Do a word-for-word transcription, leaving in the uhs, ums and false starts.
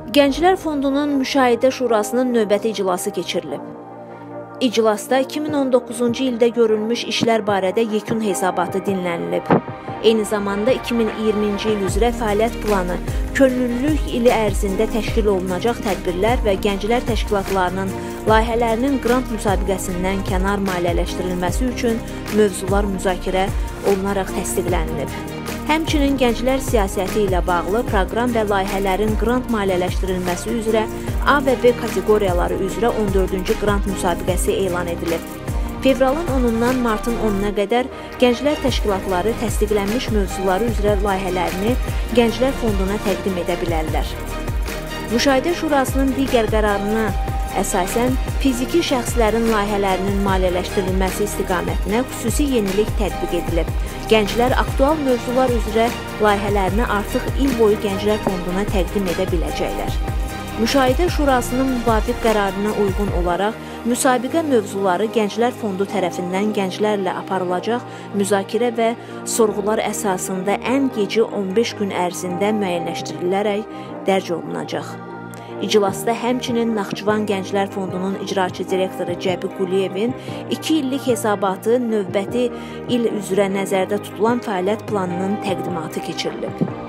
Gənclər Fondunun Müşahidə Şurasının növbəti iclası keçirilib. İclasda iki min on doqquzuncu ildə görülmüş işlər barədə yekun hesabatı dinlənilib. Eyni zamanda iki min iyirminci il üzrə fəaliyyət planı, könüllülük ili ərzində təşkil olunacaq tədbirlər və gənclər təşkilatlarının layihələrinin qrant müsabiqəsindən kənar maliyyələşdirilməsi üçün mövzular müzakirə olunaraq təsdiqlənilib. Həmçinin gənclər siyasəti ilə bağlı proqram və layihələrin qrant maliyyələşdirilməsi üzrə A və B kateqoriyaları üzrə on dördüncü qrant müsabiqəsi elan edilib. Fevralın onundan martın onuna qədər gənclər təşkilatları təsdiqlənmiş mövzuları üzrə layihələrini Gənclər Fonduna təqdim edə bilərlər. Müşahidə Şurasının digər qərarına əsasən fiziki şəxslərin layihələrinin maliyyələşdirilməsi istiqamətinə xüsusi yenilik tətbiq edilib. Gənclər aktual mövzular üzrə layihələrini artıq il boyu Gənclər Fonduna təqdim edə biləcəklər. Müşahidə Şurasının müvafiq qərarına uyğun olaraq müsabiqə mövzuları Gənclər Fondu tərəfindən gənclərlə aparılacaq müzakirə və sorğular əsasında ən gecə on beş gün ərzində müəyyənləşdirilərək dərc olunacaq. İclasda həmçinin Naxçıvan Gənclər Fondunun icraçı direktoru Cəbi Quliyevin iki illik hesabatı növbəti il üzrə nəzərdə tutulan fəaliyyət planının təqdimatı keçirilib.